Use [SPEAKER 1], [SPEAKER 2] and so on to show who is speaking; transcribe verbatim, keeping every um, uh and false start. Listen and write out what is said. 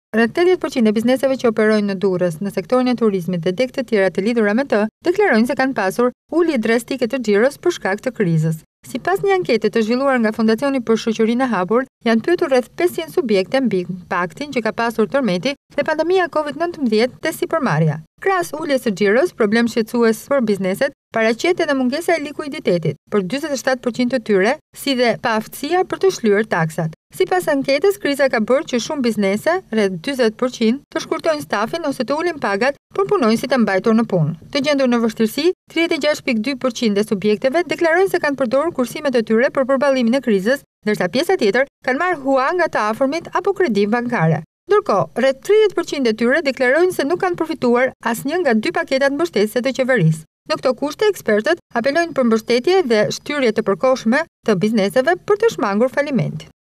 [SPEAKER 1] Rreth tetëdhjetë përqind e bizneseve që operojnë në Durrës në sektorin e turizmit dhe deg të tjera të lidhura me të, deklarojnë se kanë pasur ulje drastike të xhiros për shkak të krizës. Sipas një ankete të zhvilluar nga Fondacioni për Shoqërinë e Hapur, janë pyetur rreth pesëqind subjekte mbi impaktin që ka pasur tërmeti dhe pandemia covid nëntëmbëdhjetë te sipërmarrja. Krahas uljes së xhiros, problem shqetësues për bizneset, paraqet edhe mungesa e likuiditetit për dyzet e shtatë përqind të tyre, si dhe paaftësia për të shlyer taksat. Sipas anketës, kriza ka bërë që shumë biznese, rreth dyzet përqind, të shkurtojnë stafin ose të ulin pagat për punonjësit e mbajtur në punë. Të gjendur në vështirësi, tridhjetë e gjashtë pikë dy përqind e subjekteve deklarojnë se kanë përdorur kursimet e tyre për përballimin e krizës, ndërsa pjesa tjetër kanë marrë hua nga të afërmit apo kredi bankare. Ndërkohë, rreth tridhjetë përqind e tyre deklarojnë se nuk kanë përfituar asnjë nga dy paketat mbështetëse të qeverisë. Në këto kushte, ekspertët apelojnë për mbështetje dhe shtyrje të përkohshme të bizneseve për të shmangur falimentin.